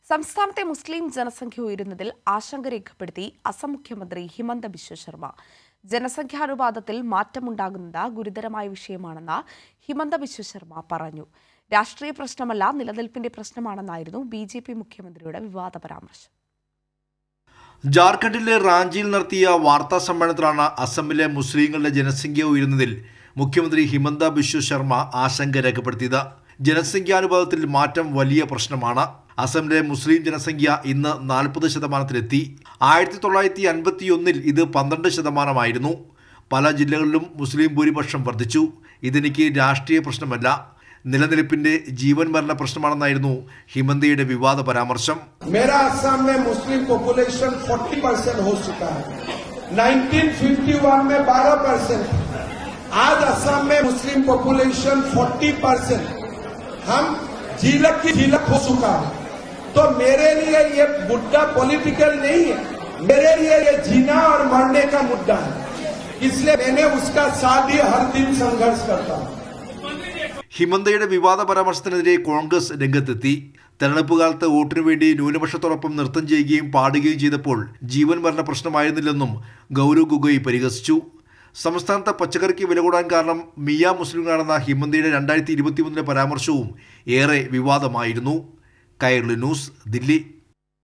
സംസ്ഥാനത്തെ മുസ്ലിം ജനസംഖ്യ ഉയരുന്നതിൽ ആശങ്ക രേഖപ്പെടുത്തി അസം മുഖ്യമന്ത്രി ഹിമന്ത ബിശ്വ ശർമ്മ. ജനസംഖ്യാനുപാതത്തിൽ മാറ്റമുണ്ടാകുന്നത് ഗുരുതരമായ വിഷയമാണെന്ന് ഹിമന്ത ബിശ്വ ശർമ്മ പറഞ്ഞു. രാഷ്ട്രീയ പ്രശ്നമല്ല, നിലനിൽപ്പിന്റെ പ്രശ്നമാണെന്നായിരുന്നു BJP മുഖ്യമന്ത്രിയുടെ വിവാദ പരാമർശം. ജാർഖണ്ഡിലെ റാഞ്ചിയിൽ നടത്തിയ വാർത്താ സമ്മേളനത്തിലാണ് അസമിലെ മുസ്ലിങ്ങളുടെ ജനസംഖ്യ ഉയരുന്നതിൽ മുഖ്യമന്ത്രി ഹിമന്ത ബിശ്വ ശർമ്മ ആശങ്ക രേഖപ്പെടുത്തിയത്. ജനസംഖ്യാനുപാതത്തിൽ മാറ്റം വലിയ പ്രശ്നമാണ്. അസമിലെ മുസ്ലിം ജനസംഖ്യ ഇന്ന് 40%-ത്തിലെത്തി. 1951 ഇത് 12%. പല ജില്ലകളിലും മുസ്ലിം ഭൂരിപക്ഷം വർദ്ധിച്ചു. ഇതെനിക്ക് രാഷ്ട്രീയ പ്രശ്നമല്ല, നിലനിൽപ്പിന്റെ ജീവൻ മരണ പ്രശ്നമാണെന്നായിരുന്നു ഹിമന്തയുടെ വിവാദ പരാമർശം. मेरा असम में मुस्लिम पॉपुलेशन 40% हो चुका है. 1951 में 12%. आज असम में मुस्लिम पॉपुलेशन 40%. हम झीलक की झीलक हो चुका है. तो मेरे लिए ये मुद्दा पॉलिटिकल नहीं है, मेरे लिए ये जीना और मरने का मुद्दा है. इसलिए मैंने उसका साथ ही हर दिन संघर्ष करता हूँ. ഹിമന്തയുടെ വിവാദ പരാമർശത്തിനെതിരെ കോൺഗ്രസ് രംഗത്തെത്തി. തെരഞ്ഞെടുപ്പ് കാലത്ത് വോട്ടിനു വേണ്ടി ന്യൂനപക്ഷത്തോടൊപ്പം നൃത്തം ചെയ്യുകയും പാടുകയും ചെയ്തപ്പോൾ ജീവൻ മരണ പ്രശ്നമായിരുന്നില്ലെന്നും ഗൗരവ് ഗൊഗോയ് പരിഹസിച്ചു. സംസ്ഥാനത്ത് പച്ചക്കറിക്ക് വില കൂടാൻ കാരണം മിയ മുസ്ലിങ്ങളാണെന്ന ഹിമന്തയുടെ 2021 പരാമർശവും ഏറെ വിവാദമായിരുന്നു. കൈരളി ന്യൂസ്, ദില്ലി.